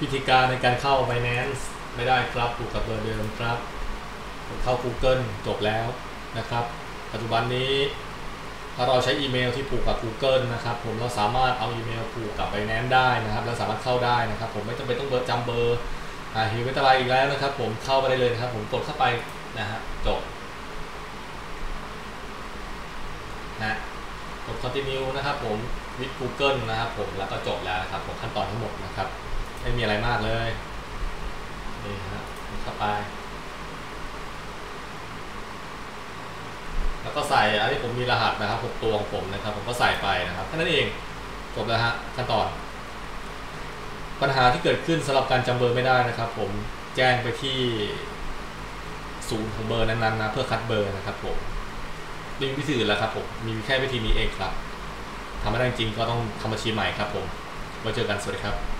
วิธีการในการเข้า Binance ไม่ได้ครับผูกกับเบอร์เดิมครับผมเข้า Google จบแล้วนะครับปัจจุบันนี้ถ้าเราใช้อีเมลที่ผูกกับ Google นะครับผมเราสามารถเอาอีเมลผูกกับ Binance ได้นะครับแล้วสามารถเข้าได้นะครับผมไม่จำเป็นต้องจำเบอร์หิวไม่ตรายอีกแล้วนะครับผมเข้าไปได้เลยนะครับผมกดเข้าไปนะฮะจบนะกด continue นะครับผม with Google นะครับผมแล้วก็จบแล้วนะครับผมขั้นตอนทั้งหมดนะครับไม่มีอะไรมากเลยนี่ฮะเข้าไปแล้วก็ใส่อันนี้ผมมีรหัสนะครับ6ตัวของผมนะครับผมก็ใส่ไปนะครับแค่นั้นเองจบแล้วฮะขั้นตอนปัญหาที่เกิดขึ้นสำหรับการจำเบอร์ไม่ได้นะครับผมแจ้งไปที่ศูนย์ของเบอร์นั้นๆนะเพื่อคัดเบอร์นะครับผมไม่มีวิธีอื่นแล้วครับผมมีแค่วิธีนี้เองครับทำไม่ได้จริงก็ต้องทำบัญชีใหม่ครับผมไว้เจอกันสวัสดีครับ